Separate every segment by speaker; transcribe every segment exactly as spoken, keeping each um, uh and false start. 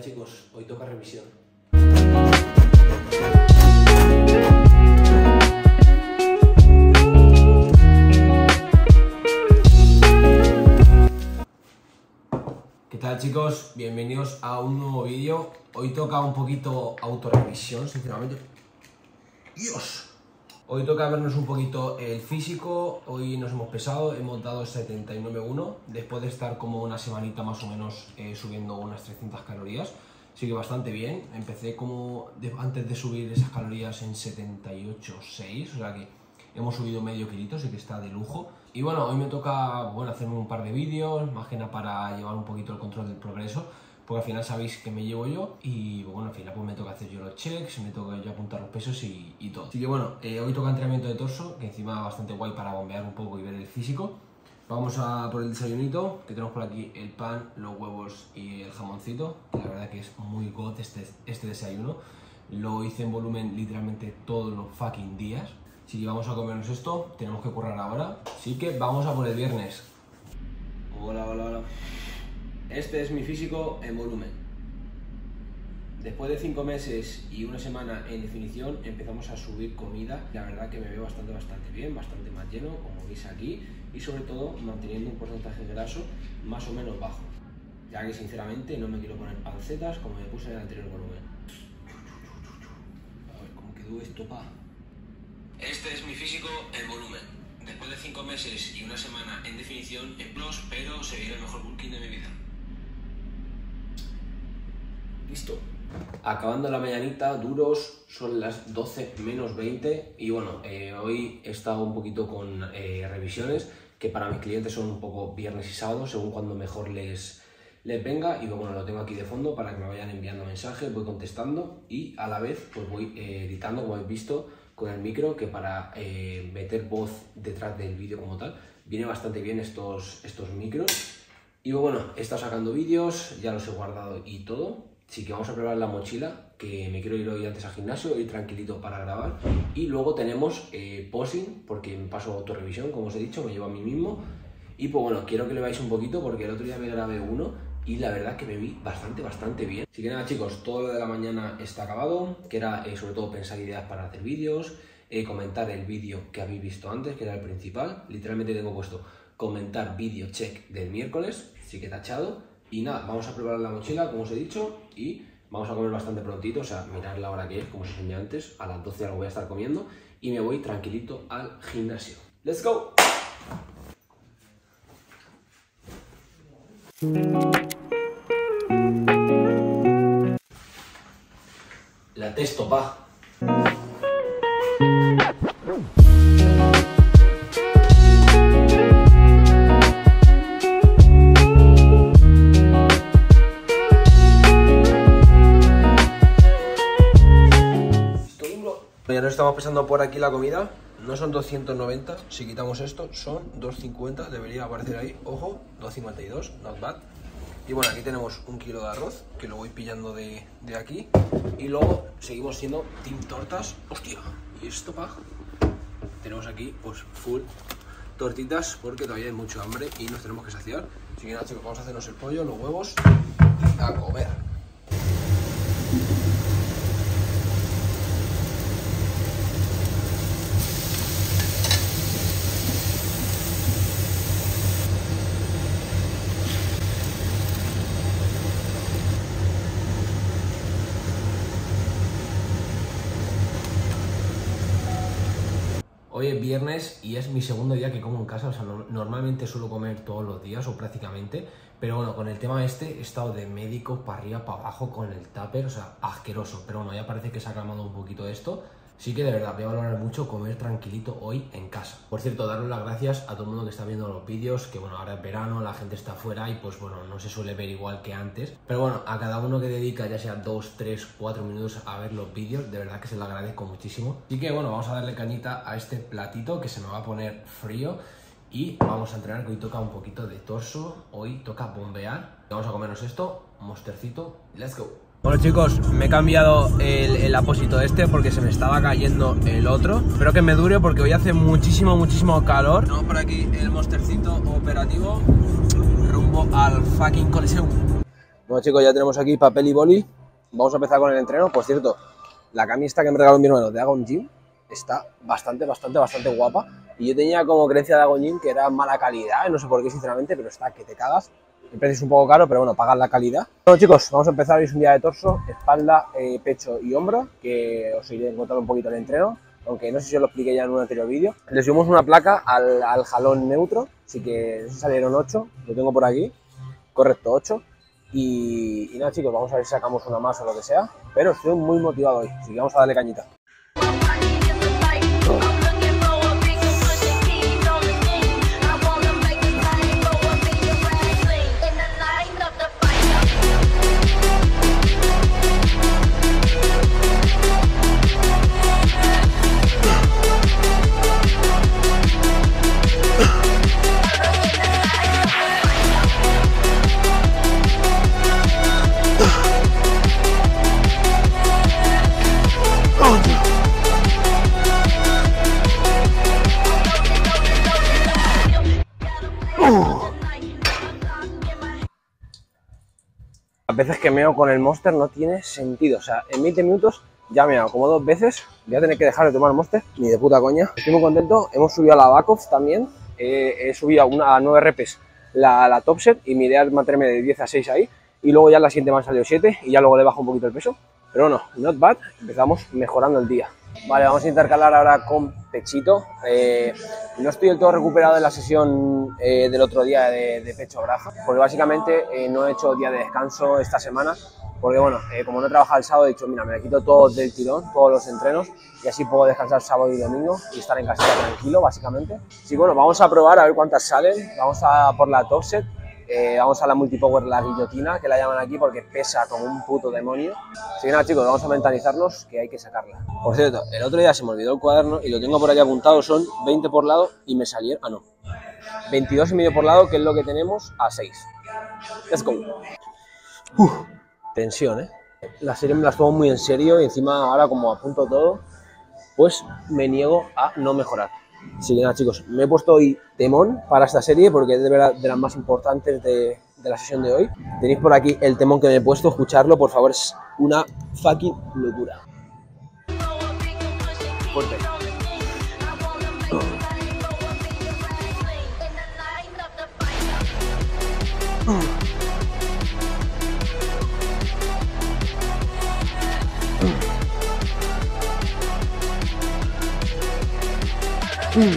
Speaker 1: chicos, hoy toca revisión. ¿Qué tal chicos? Bienvenidos a un nuevo vídeo. Hoy toca un poquito autorrevisión, sinceramente. ¡Dios! Hoy toca vernos un poquito el físico. Hoy nos hemos pesado, hemos dado setenta y nueve coma uno después de estar como una semanita más o menos eh, subiendo unas trescientas calorías. Así que bastante bien. Empecé como de, antes de subir esas calorías en setenta y ocho coma seis, o sea que hemos subido medio kilito, así que está de lujo. Y bueno, hoy me toca bueno, hacerme un par de vídeos, más que nada para llevar un poquito el control del progreso, porque al final sabéis que me llevo yo y bueno, al final pues me toca hacer yo los checks, me toca yo apuntar los pesos y, y todo. Así que bueno, eh, hoy toca entrenamiento de torso, que encima bastante guay para bombear un poco y ver el físico. Vamos a por el desayunito, que tenemos por aquí el pan, los huevos y el jamoncito, que la verdad que es muy god este, este desayuno. Lo hice en volumen literalmente todos los fucking días. Así que vamos a comernos esto, tenemos que currar ahora. Así que vamos a por el viernes. Hola, hola, hola. Este es mi físico en volumen. Después de cinco meses y una semana en definición, empezamos a subir comida. La verdad que me veo bastante, bastante bien, bastante más lleno, como veis aquí. Y sobre todo manteniendo un porcentaje graso más o menos bajo. Ya que sinceramente no me quiero poner pancetas como me puse en el anterior volumen. A ver cómo quedó esto, pa. Este es mi físico en volumen. Después de cinco meses y una semana en definición, en plus, pero seguiré el mejor bulking de mi vida. Listo. Acabando la mañanita, duros, son las doce menos veinte y bueno, eh, hoy he estado un poquito con eh, revisiones que para mis clientes son un poco viernes y sábado, según cuando mejor les, les venga, y bueno, lo tengo aquí de fondo para que me vayan enviando mensajes, voy contestando y a la vez pues voy eh, editando, como habéis visto, con el micro, que para eh, meter voz detrás del vídeo como tal, viene bastante bien estos, estos micros. Y bueno, he estado sacando vídeos, ya los he guardado y todo. Así que vamos a probar la mochila, que me quiero ir hoy antes al gimnasio, ir tranquilito para grabar. Y luego tenemos eh, posing, porque me paso autorrevisión, como os he dicho, me llevo a mí mismo. Y pues bueno, quiero que le veáis un poquito, porque el otro día me grabé uno y la verdad que me vi bastante, bastante bien. Así que nada chicos, todo lo de la mañana está acabado, que era eh, sobre todo pensar ideas para hacer vídeos, eh, comentar el vídeo que habéis visto antes, que era el principal. Literalmente tengo puesto comentar vídeo check del miércoles, así que tachado. Y nada, vamos a probar la mochila, como os he dicho, y vamos a comer bastante prontito, o sea, mirad la hora que es, como os enseñé antes, a las doce algo voy a estar comiendo, y me voy tranquilito al gimnasio. ¡Let's go! La testo, pa. Ya nos estamos pesando por aquí la comida, no son doscientos noventa, si quitamos esto son doscientos cincuenta, debería aparecer ahí, ojo, doscientos cincuenta y dos, not bad. Y bueno, aquí tenemos un kilo de arroz, que lo voy pillando de, de aquí, y luego seguimos siendo team tortas, hostia, y esto pa, tenemos aquí pues full tortitas, porque todavía hay mucho hambre y nos tenemos que saciar. Así que nada chicos, vamos a hacernos el pollo, los huevos, y a comer. Hoy es viernes y es mi segundo día que como en casa, o sea, no, normalmente suelo comer todos los días o prácticamente, pero bueno, con el tema este he estado de médico para arriba, para abajo con el tupper, o sea, asqueroso, pero bueno, ya parece que se ha calmado un poquito esto. Sí que de verdad voy a valorar mucho comer tranquilito hoy en casa. Por cierto, daros las gracias a todo el mundo que está viendo los vídeos, que bueno, ahora es verano, la gente está afuera y pues bueno, no se suele ver igual que antes. Pero bueno, a cada uno que dedica ya sea dos, tres, cuatro minutos a ver los vídeos, de verdad que se lo agradezco muchísimo. Así que bueno, vamos a darle cañita a este platito que se me va a poner frío y vamos a entrenar, que hoy toca un poquito de torso, hoy toca bombear. Vamos a comernos esto, monstercito, let's go. Bueno chicos, me he cambiado el, el apósito este porque se me estaba cayendo el otro. Espero que me dure porque hoy hace muchísimo, muchísimo calor. Tenemos por aquí el monstercito operativo rumbo al fucking Coliseum. Bueno chicos, ya tenemos aquí papel y boli. Vamos a empezar con el entreno. Por cierto, la camisa que me regaló mi hermano de Agon Gym está bastante, bastante, bastante guapa. Y yo tenía como creencia de Agon Gym que era mala calidad, no sé por qué sinceramente, pero está que te cagas. El precio es un poco caro, pero bueno, pagan la calidad. Bueno chicos, vamos a empezar. Hoy es un día de torso, espalda, eh, pecho y hombro, que os iré contando un poquito el entreno, aunque no sé si os lo expliqué ya en un anterior vídeo. Le subimos una placa al, al jalón neutro, así que salieron ocho, lo tengo por aquí, correcto, ocho. Y, y nada chicos, vamos a ver si sacamos una más o lo que sea, pero estoy muy motivado hoy, así que vamos a darle cañita. Las veces que meo con el Monster no tiene sentido, o sea, en veinte minutos ya me he como dos veces, voy a tener que dejar de tomar Monster, ni de puta coña. Estoy muy contento, hemos subido a la Back-Off también, eh, he subido a, una, a nueve repes la, la top set y mi idea es mantenerme de diez a seis ahí, y luego ya la siguiente me han salido siete y ya luego le bajo un poquito el peso, pero bueno, not bad, empezamos mejorando el día. Vale, vamos a intercalar ahora con pechito. Eh, no estoy del todo recuperado de la sesión eh, del otro día de, de pecho brazo, porque básicamente eh, no he hecho día de descanso esta semana, porque bueno, eh, como no he trabajado el sábado, he dicho, mira, me quito todo del tirón, todos los entrenos, y así puedo descansar sábado y domingo y estar en casa tranquilo, básicamente. Sí, bueno, vamos a probar a ver cuántas salen, vamos a por la top set. Eh, vamos a la multipower, la guillotina, que la llaman aquí porque pesa como un puto demonio. Así que nada chicos, vamos a mentalizarnos que hay que sacarla. Por cierto, el otro día se me olvidó el cuaderno y lo tengo por aquí apuntado, son veinte por lado y me salieron, ah no, veintidós y medio por lado, que es lo que tenemos a seis. Let's go. Uf, tensión, eh. La serie me la tomo muy en serio y encima ahora como apunto todo, pues me niego a no mejorar. Así que nada chicos, me he puesto hoy temón para esta serie porque es de verdad de las más importantes de, de la sesión de hoy. Tenéis por aquí el temón que me he puesto, escucharlo por favor, es una fucking locura. Fuerte. Mm.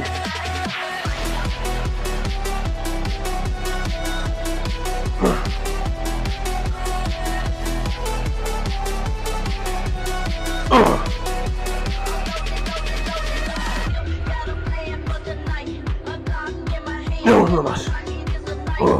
Speaker 1: No, uno más. Oh.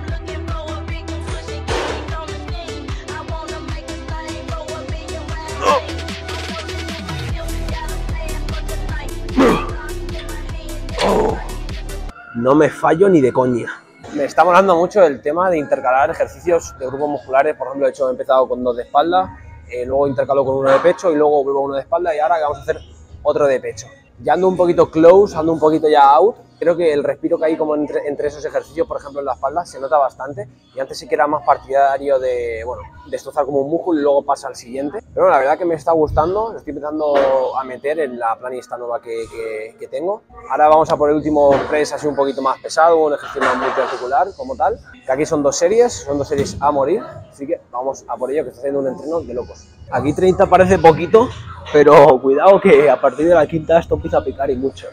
Speaker 1: No me fallo ni de coña. Me está molando mucho el tema de intercalar ejercicios de grupos musculares. Por ejemplo, de hecho he empezado con dos de espalda, eh, luego intercalo con uno de pecho y luego vuelvo a uno de espalda y ahora vamos a hacer otro de pecho. Ya ando un poquito close, ando un poquito ya out. Creo que el respiro que hay como entre, entre esos ejercicios, por ejemplo en la espalda, se nota bastante. Y antes sí que era más partidario de, bueno, destrozar como un músculo y luego pasa al siguiente. Pero bueno, la verdad que me está gustando, lo estoy empezando a meter en la planilla nueva que, que, que tengo. Ahora vamos a por el último press así un poquito más pesado, un ejercicio más multiarticular como tal. Que aquí son dos series, son dos series a morir, así que vamos a por ello, que está haciendo un entreno de locos. Aquí treinta parece poquito, pero cuidado que a partir de la quinta esto empieza a picar y mucho.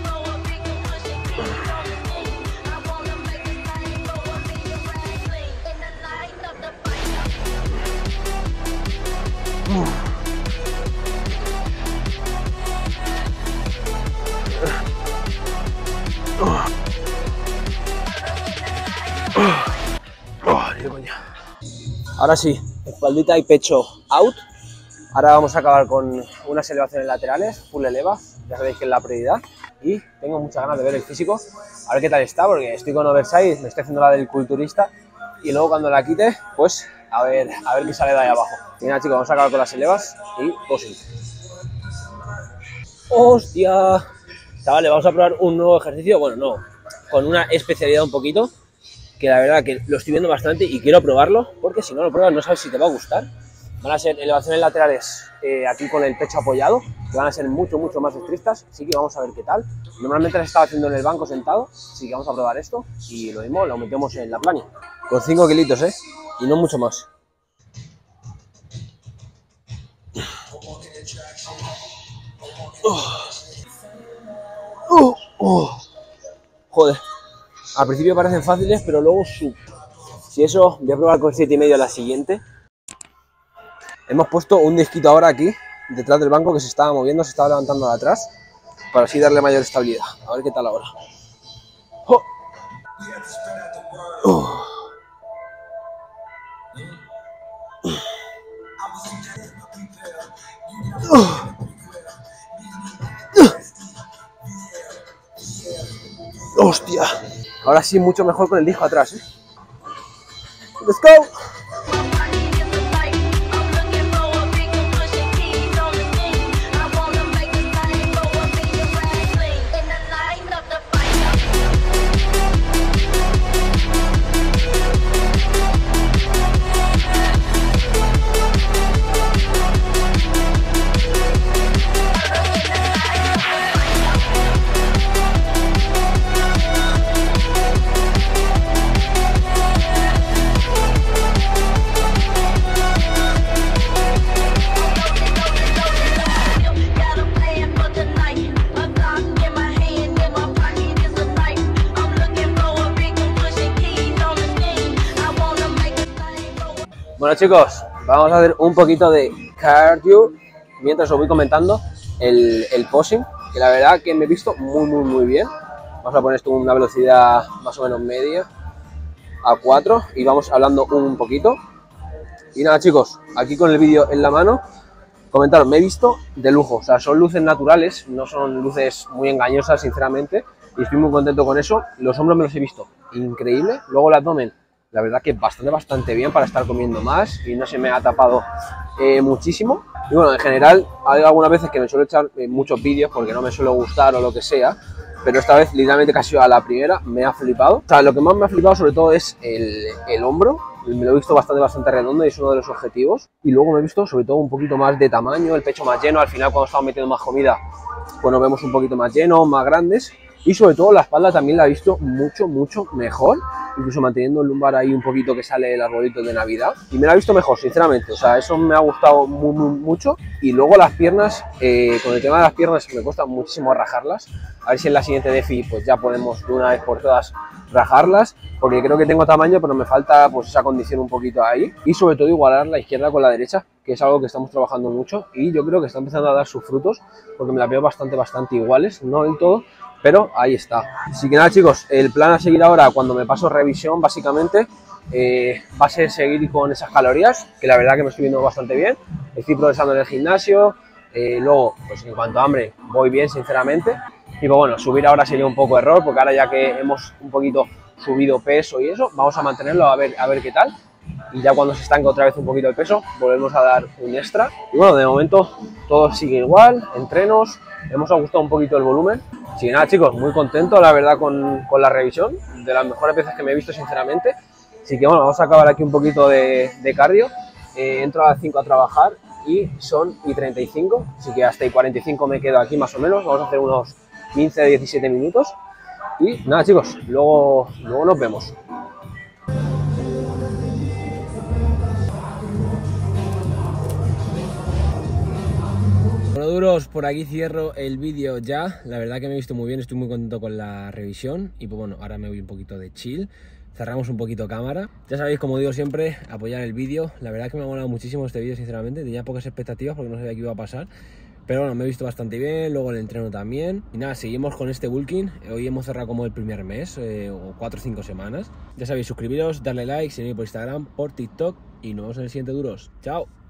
Speaker 1: Ahora sí, espaldita y pecho out. Ahora vamos a acabar con unas elevaciones laterales, full eleva, ya sabéis que es la prioridad. Y tengo muchas ganas de ver el físico, a ver qué tal está, porque estoy con oversize, me estoy haciendo la del culturista. Y luego cuando la quite, pues a ver, a ver qué sale de ahí abajo. Y nada chicos, vamos a acabar con las elevas y posing. ¡Hostia! Chavales, vamos a probar un nuevo ejercicio, bueno, no, con una especialidad un poquito. que la verdad que lo estoy viendo bastante y quiero probarlo, porque si no lo pruebas no sabes si te va a gustar. Van a ser elevaciones laterales eh, aquí con el pecho apoyado, que van a ser mucho, mucho más estrictas, así que vamos a ver qué tal. Normalmente las estaba haciendo en el banco sentado, así que vamos a probar esto y lo mismo lo metemos en la plani. Con cinco kilitos, ¿eh? Y no mucho más. Oh. Oh, oh. Joder, al principio parecen fáciles, pero luego sub. Si eso, voy a probar con siete y medio a la siguiente. Hemos puesto un disquito ahora aquí, detrás del banco, que se estaba moviendo, se estaba levantando de atrás, para así darle mayor estabilidad. A ver qué tal ahora. Oh. Oh. Oh. ¡Hostia! Ahora sí, mucho mejor con el disco atrás, ¿eh? ¡Let's go! Bueno chicos, vamos a hacer un poquito de cardio mientras os voy comentando el, el posing, que la verdad que me he visto muy muy muy bien. Vamos a poner esto en una velocidad más o menos media, a cuatro, y vamos hablando un poquito. Y nada chicos, aquí con el vídeo en la mano, comentaros, me he visto de lujo, o sea, son luces naturales, no son luces muy engañosas sinceramente, y estoy muy contento con eso. Los hombros me los he visto increíble, luego el abdomen, la verdad que bastante, bastante bien para estar comiendo más y no se me ha tapado eh, muchísimo. Y bueno, en general hay algunas veces que me suelo echar eh, muchos vídeos porque no me suele gustar o lo que sea, pero esta vez literalmente casi a la primera me ha flipado. O sea, lo que más me ha flipado sobre todo es el, el hombro, me lo he visto bastante, bastante redondo y es uno de los objetivos. Y luego me he visto sobre todo un poquito más de tamaño, el pecho más lleno, al final cuando estamos metiendo más comida, pues nos vemos un poquito más llenos, más grandes. Y sobre todo la espalda también la he visto mucho, mucho mejor, incluso manteniendo el lumbar ahí un poquito que sale el arbolito de Navidad. Y me la he visto mejor, sinceramente, o sea, eso me ha gustado muy, muy mucho. Y luego las piernas, eh, con el tema de las piernas me cuesta muchísimo rajarlas. A ver si en la siguiente defi pues ya podemos de una vez por todas rajarlas, porque creo que tengo tamaño, pero me falta pues esa condición un poquito ahí. Y sobre todo igualar la izquierda con la derecha, que es algo que estamos trabajando mucho y yo creo que está empezando a dar sus frutos, porque me las veo bastante, bastante iguales, no del todo, pero ahí está. Así que nada chicos, el plan a seguir ahora cuando me paso revisión básicamente eh, va a ser seguir con esas calorías, que la verdad que me estoy viendo bastante bien, estoy progresando en el gimnasio, eh, luego pues en cuanto a hambre voy bien sinceramente, y pues bueno, subir ahora sería un poco error, porque ahora ya que hemos un poquito subido peso y eso, vamos a mantenerlo a ver, a ver qué tal, y ya cuando se estanque otra vez un poquito el peso, volvemos a dar un extra. Y bueno, de momento todo sigue igual, entrenos, hemos ajustado un poquito el volumen. Así que nada chicos, muy contento la verdad con, con la revisión, de las mejores veces que me he visto sinceramente. Así que bueno, vamos a acabar aquí un poquito de, de cardio. Eh, entro a las cinco a trabajar y son y treinta y cinco, así que hasta y cuarenta y cinco me quedo aquí más o menos. Vamos a hacer unos quince a diecisiete minutos. Y nada chicos, luego, luego nos vemos. Bueno duros, por aquí cierro el vídeo ya. La verdad que me he visto muy bien, estoy muy contento con la revisión. Y pues bueno, ahora me voy un poquito de chill. Cerramos un poquito cámara. Ya sabéis, como digo siempre, apoyar el vídeo. La verdad que me ha molado muchísimo este vídeo, sinceramente. Tenía pocas expectativas porque no sabía qué iba a pasar. Pero bueno, me he visto bastante bien, luego el entreno también. Y nada, seguimos con este bulking. Hoy hemos cerrado como el primer mes, eh, o cuatro o cinco semanas. Ya sabéis, suscribiros, darle like, seguirme por Instagram, por TikTok. Y nos vemos en el siguiente duros. ¡Chao!